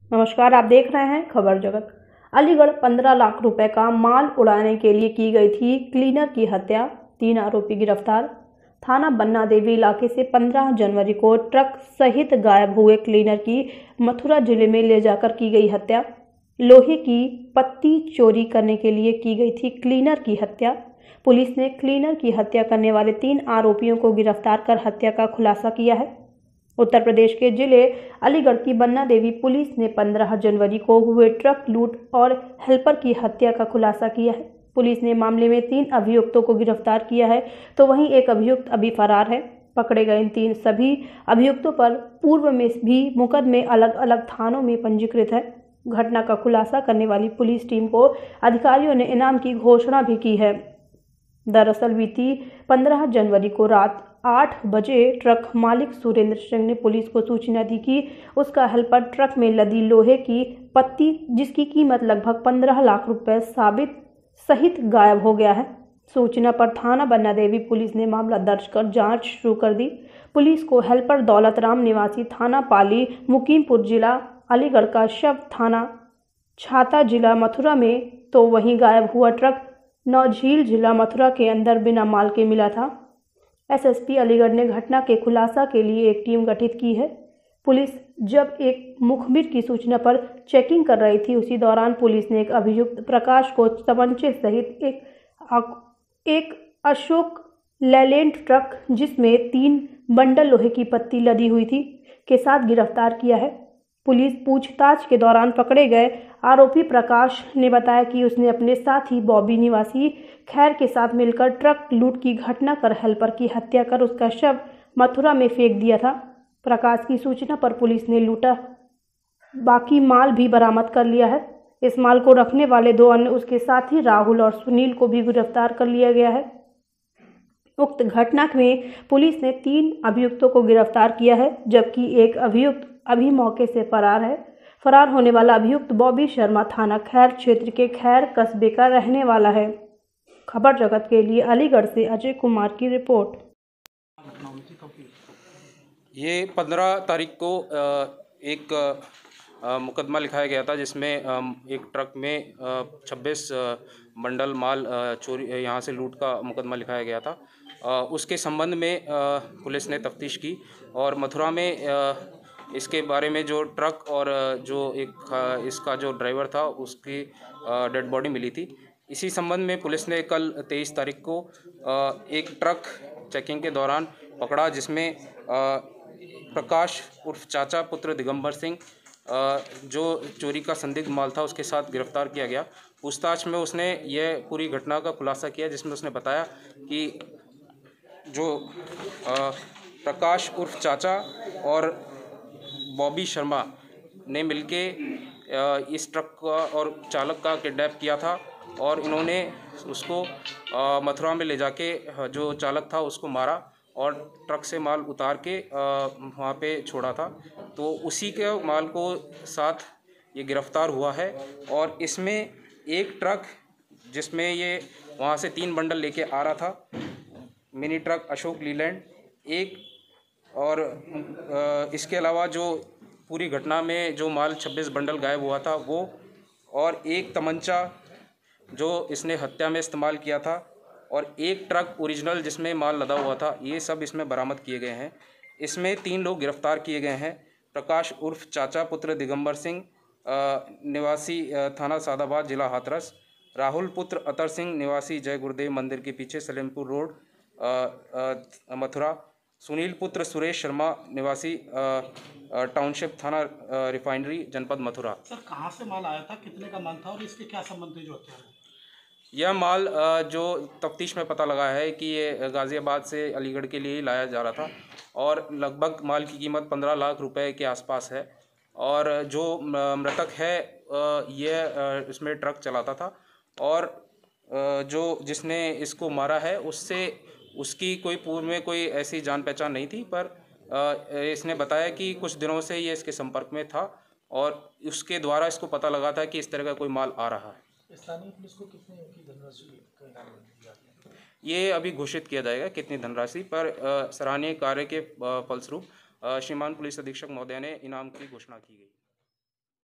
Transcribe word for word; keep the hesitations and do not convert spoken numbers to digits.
नमस्कार, आप देख रहे हैं खबर जगत। अलीगढ़ पंद्रह लाख रुपए का माल उड़ाने के लिए की गई थी क्लीनर की हत्या, तीन आरोपी गिरफ्तार। थाना बन्ना देवी इलाके से पंद्रह जनवरी को ट्रक सहित गायब हुए क्लीनर की मथुरा जिले में ले जाकर की गई हत्या। लोहे की पत्ती चोरी करने के लिए की गई थी क्लीनर की हत्या। पुलिस ने क्लीनर की हत्या करने वाले तीन आरोपियों को गिरफ्तार कर हत्या का खुलासा किया है। उत्तर प्रदेश के जिले अलीगढ़ की बन्ना देवी पुलिस ने पंद्रह जनवरी को हुए ट्रक लूट और हेल्पर की हत्या का खुलासा किया है। पुलिस ने मामले में तीन अभियुक्तों को गिरफ्तार किया है, तो वहीं एक अभियुक्त अभी फरार है। पकड़े गए इन तीन सभी अभियुक्तों पर पूर्व में भी मुकदमे अलग अलग थानों में पंजीकृत है। घटना का खुलासा करने वाली पुलिस टीम को अधिकारियों ने इनाम की घोषणा भी की है। दरअसल बीती पंद्रह जनवरी को रात आठ बजे ट्रक मालिक सुरेंद्र सिंह ने पुलिस को सूचना दी कि उसका हेल्पर ट्रक में लदी लोहे की पत्ती, जिसकी कीमत लगभग पंद्रह लाख रुपए साबित सहित गायब हो गया है। सूचना पर थाना बन्ना देवी पुलिस ने मामला दर्ज कर जांच शुरू कर दी। पुलिस को हेल्पर दौलत राम निवासी थाना पाली मुकीमपुर जिला अलीगढ़ का शव थाना छाता जिला मथुरा में, तो वहीं गायब हुआ ट्रक नौझील जिला मथुरा के अंदर बिना माल के मिला था। एसएसपी अलीगढ़ ने घटना के खुलासा के लिए एक टीम गठित की है। पुलिस जब एक मुखबिर की सूचना पर चेकिंग कर रही थी, उसी दौरान पुलिस ने एक अभियुक्त प्रकाश को तमंचे सहित एक एक अशोक लेलैंड ट्रक जिसमें तीन बंडल लोहे की पत्ती लदी हुई थी के साथ गिरफ्तार किया है। पुलिस पूछताछ के दौरान पकड़े गए आरोपी प्रकाश ने बताया कि उसने अपने साथी बॉबी निवासी खैर के साथ मिलकर ट्रक लूट की घटना कर हेल्पर की हत्या कर उसका शव मथुरा में फेंक दिया था। प्रकाश की सूचना पर पुलिस ने लूटा बाकी माल भी बरामद कर लिया है। इस माल को रखने वाले दो अन्य उसके साथी राहुल और सुनील को भी गिरफ्तार कर लिया गया है। उक्त घटना में पुलिस ने तीन अभियुक्तों को गिरफ्तार किया है, जबकि एक अभियुक्त अभी मौके से फरार है। फरार होने वाला अभियुक्त बॉबी शर्मा थाना खैर क्षेत्र के खैर कस्बे का रहने वाला है। खबर जगत के लिए अलीगढ़ से अजय कुमार की रिपोर्ट। ये पंद्रह तारीख को एक मुकदमा लिखाया गया था, जिसमें एक ट्रक में छब्बीस बंडल माल चोरी यहाँ से लूट का मुकदमा लिखाया गया था। उसके संबंध में पुलिस ने तफ्तीश की और मथुरा में इसके बारे में जो ट्रक और जो एक इसका जो ड्राइवर था उसकी डेड बॉडी मिली थी। इसी संबंध में पुलिस ने कल तेईस तारीख को एक ट्रक चेकिंग के दौरान पकड़ा, जिसमें प्रकाश उर्फ चाचा पुत्र दिगंबर सिंह जो चोरी का संदिग्ध माल था उसके साथ गिरफ्तार किया गया। पूछताछ में उसने यह पूरी घटना का खुलासा किया, जिसमें उसने बताया कि जो प्रकाश उर्फ चाचा और बॉबी शर्मा ने मिलके इस ट्रक का और चालक का किडनैप किया था और इन्होंने उसको मथुरा में ले जाके जो चालक था उसको मारा और ट्रक से माल उतार के वहाँ पे छोड़ा था। तो उसी के माल को साथ ये गिरफ्तार हुआ है और इसमें एक ट्रक जिसमें ये वहाँ से तीन बंडल लेके आ रहा था, मिनी ट्रक अशोक लीलैंड एक, और इसके अलावा जो पूरी घटना में जो माल छब्बीस बंडल गायब हुआ था वो, और एक तमंचा जो इसने हत्या में इस्तेमाल किया था, और एक ट्रक ओरिजिनल जिसमें माल लदा हुआ था, ये सब इसमें बरामद किए गए हैं। इसमें तीन लोग गिरफ्तार किए गए हैं। प्रकाश उर्फ चाचा पुत्र दिगंबर सिंह निवासी थाना सादाबाद जिला हाथरस, राहुल पुत्र अतर सिंह निवासी जय गुरुदेव मंदिर के पीछे सलेमपुर रोड मथुरा, सुनील पुत्र सुरेश शर्मा निवासी टाउनशिप थाना रिफाइनरी जनपद मथुरा। सर, कहाँ से माल आया था, कितने का माल था और इसके क्या संबंध थे जो हत्या है? यह माल जो तफ्तीश में पता लगा है कि ये गाज़ियाबाद से अलीगढ़ के लिए ही लाया जा रहा था और लगभग माल की कीमत पंद्रह लाख रुपए के आसपास है। और जो मृतक है ये इसमें ट्रक चलाता था और जो जिसने इसको मारा है उससे उसकी कोई पूर्व में कोई ऐसी जान पहचान नहीं थी, पर इसने बताया कि कुछ दिनों से ये इसके संपर्क में था और उसके द्वारा इसको पता लगा था कि इस तरह का कोई माल आ रहा है। स्थानीय पुलिस को कितने की धनराशि ये अभी घोषित किया जाएगा कितनी धनराशि, पर सराहनीय कार्य के फलस्वरूप श्रीमान पुलिस अधीक्षक महोदय ने इनाम की घोषणा की गई।